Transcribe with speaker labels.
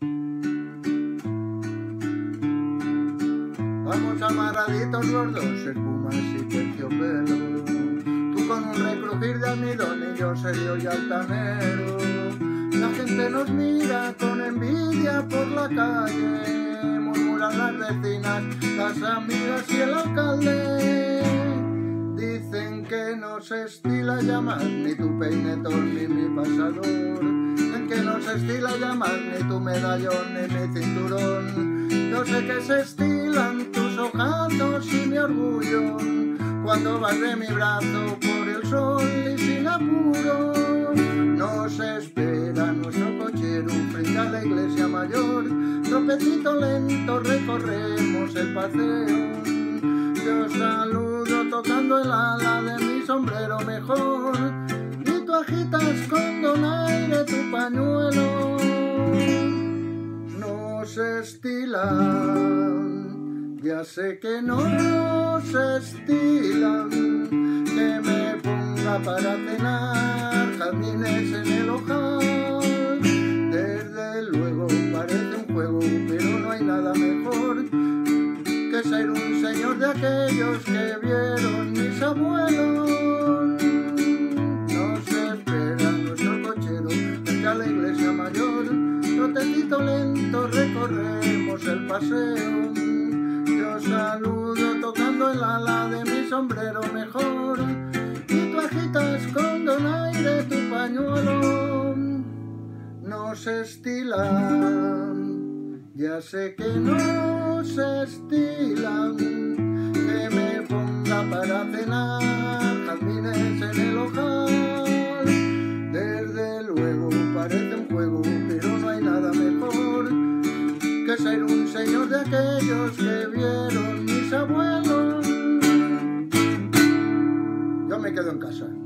Speaker 1: Vamos amarraditos los dos, espumas y terciopelo. Tú con un recrujir de almidón y yo serio y altanero. La gente nos mira con envidia por la calle, murmuran las vecinas, las amigas y el alcalde. Dicen que no se estila llamar ni tu peinetón ni mi pasador. Dicen que no se estila llamar ni tu medallón ni mi cinturón. Yo sé que se estilan tus ojazos y mi orgullo cuando vas de mi brazo por el sol y sin apuro. Nos espera nuestro cochero frente a la iglesia mayor. Tropecito lento recorremos el paseo. Yo saludo tocando el ala de mi sombrero mejor y tú agitas con donaire tu pañuelo. No se estilan, ya sé que no se estilan, que me ponga para cenar jazmines en el ojal. Desde luego parece un juego, pero no hay nada mejor que ser un señor de aquellos que vieron mis abuelos. Nos espera nuestro cochero frente a la iglesia mayor. Trotecito lento recorremos el paseo. Yo saludo tocando el ala de mi sombrero mejor y tú agitas con donaire tu pañuelo. No se estilan, ya sé que no se estilan, que me ponga para cenar jazmines en el ojal. Desde luego parece un juego, pero no hay nada mejor que ser un señor de aquellos que vieron mis abuelos. Yo me quedo en casa.